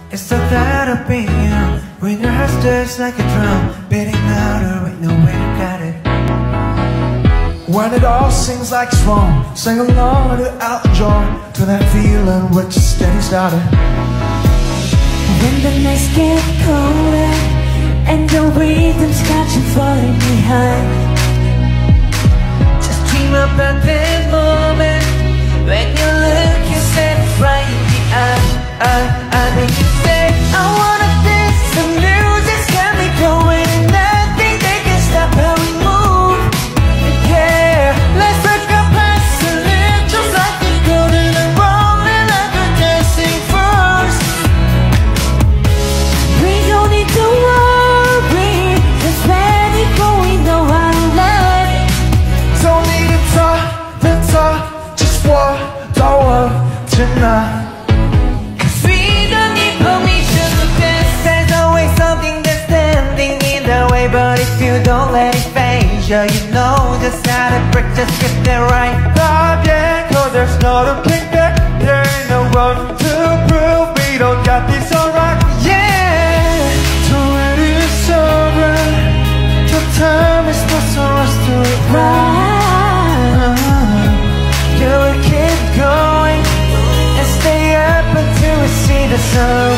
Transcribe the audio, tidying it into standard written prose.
It's the thought of being you when your heart stirs like a drum, beating louder with nowhere to cut it. When it all seems like it's wrong, sing along to Elton John, to that feeling which is steady started. When the nights get colder and the rhythm's got you falling behind, just dream about that moment when you look yourself right in the eye. I make you say, I wanna dance. The music's got me going, and nothing they can stop how we move. Yeah, let's look up past the live just like we're golden and rolling like we're dancing first. we don't need to worry, 'cause when we go we know how to love. Don't need to talk, just walk the world tonight. But if you don't let it phase you, you know just how to break, just get there right. Oh yeah, 'cause there's not a king there. There ain't no one to prove we don't got this alright. Yeah, So it is alright. The time is not so us to Right. you will keep going and stay up until we see the sun.